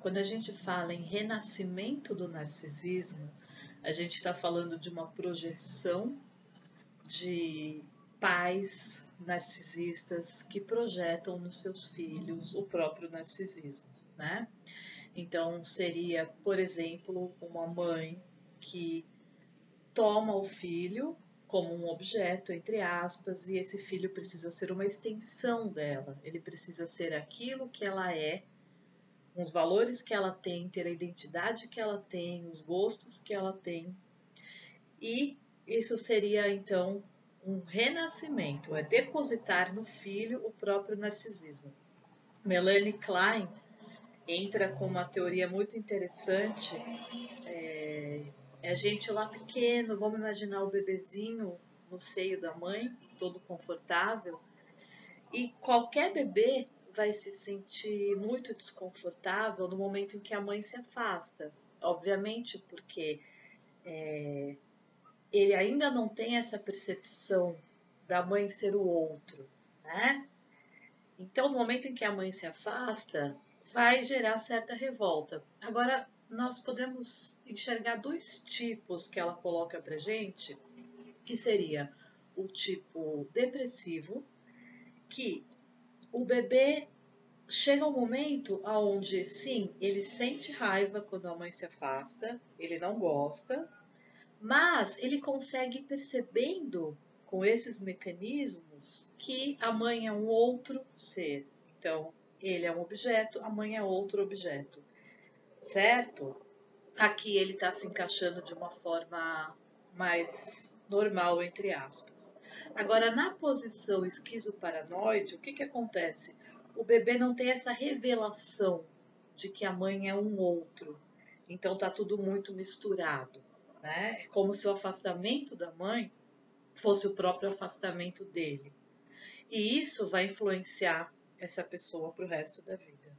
Quando a gente fala em renascimento do narcisismo, a gente está falando de uma projeção de pais narcisistas que projetam nos seus filhos o próprio narcisismo, né? Então, seria, por exemplo, uma mãe que toma o filho como um objeto, entre aspas, e esse filho precisa ser uma extensão dela, ele precisa ser aquilo que ela é, os valores que ela tem, ter a identidade que ela tem, os gostos que ela tem. E isso seria, então, um renascimento, é depositar no filho o próprio narcisismo. Melanie Klein entra com uma teoria muito interessante. É a gente lá pequeno, vamos imaginar o bebezinho no seio da mãe, todo confortável, e qualquer bebê vai se sentir muito desconfortável no momento em que a mãe se afasta. Obviamente, porque ele ainda não tem essa percepção da mãe ser o outro, né? Então, no momento em que a mãe se afasta, vai gerar certa revolta. Agora, nós podemos enxergar dois tipos que ela coloca pra gente, que seria o tipo depressivo, que o bebê chega um momento onde, sim, ele sente raiva quando a mãe se afasta, ele não gosta, mas ele consegue ir percebendo com esses mecanismos que a mãe é um outro ser. Então, ele é um objeto, a mãe é outro objeto, certo? Aqui ele está se encaixando de uma forma mais normal, entre aspas. Agora, na posição esquizoparanoide, o que acontece? O bebê não tem essa revelação de que a mãe é um outro. Então tá tudo muito misturado, né? É como se o afastamento da mãe fosse o próprio afastamento dele. E isso vai influenciar essa pessoa para o resto da vida.